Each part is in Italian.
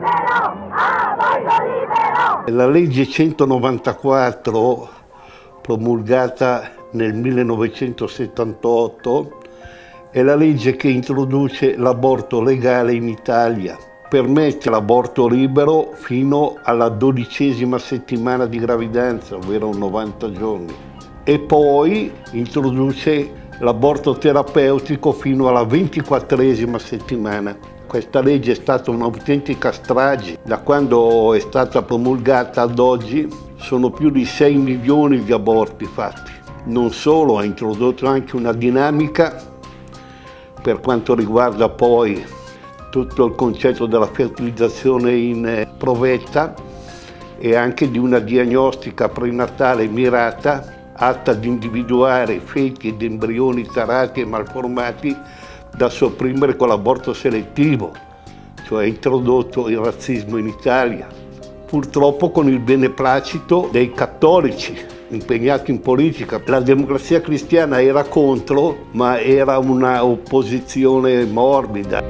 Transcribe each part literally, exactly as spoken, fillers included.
La legge centonovantaquattro, promulgata nel millenovecentosettantotto, è la legge che introduce l'aborto legale in Italia. Permette l'aborto libero fino alla dodicesima settimana di gravidanza, ovvero novanta giorni. E poi introduce l'aborto terapeutico fino alla ventiquattresima settimana. Questa legge è stata un'autentica strage. Da quando è stata promulgata ad oggi sono più di sei milioni di aborti fatti. Non solo, ha introdotto anche una dinamica per quanto riguarda poi tutto il concetto della fertilizzazione in provetta e anche di una diagnostica prenatale mirata atta ad individuare feti ed embrioni tarati e malformati da sopprimere con l'aborto selettivo, cioè ha introdotto il razzismo in Italia, purtroppo con il beneplacito dei cattolici impegnati in politica. La Democrazia Cristiana era contro, ma era una opposizione morbida.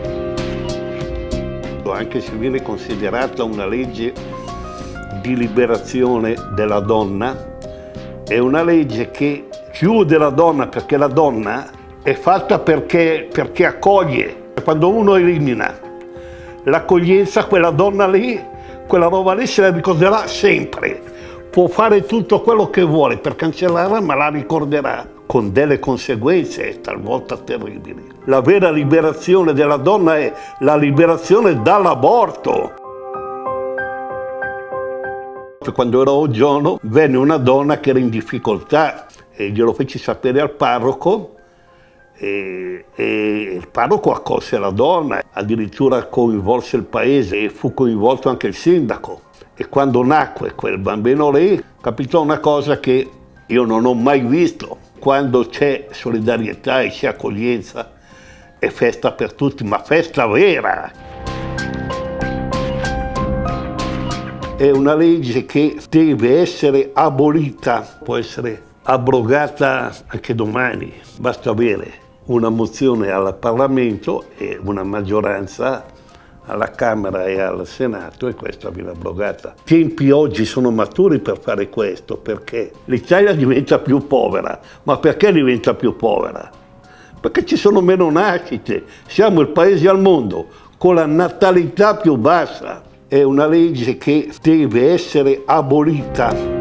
Anche se viene considerata una legge di liberazione della donna, è una legge che chiude la donna, perché la donna è fatta perché, perché accoglie. Quando uno elimina l'accoglienza, quella donna lì, quella roba lì se la ricorderà sempre. Può fare tutto quello che vuole per cancellarla, ma la ricorderà con delle conseguenze talvolta terribili. La vera liberazione della donna è la liberazione dall'aborto. Quando ero a Giono venne una donna che era in difficoltà e glielo feci sapere al parroco. E, e il parroco accolse la donna, addirittura coinvolse il paese e fu coinvolto anche il sindaco. E quando nacque quel bambino lì, capitò una cosa che io non ho mai visto. Quando c'è solidarietà e c'è accoglienza, è festa per tutti, ma festa vera. È una legge che deve essere abolita, può essere abrogata anche domani, basta avere una mozione al Parlamento e una maggioranza alla Camera e al Senato e questa viene abrogata. I tempi oggi sono maturi per fare questo, perché l'Italia diventa più povera. Ma perché diventa più povera? Perché ci sono meno nascite, siamo il paese al mondo con la natalità più bassa. È una legge che deve essere abolita.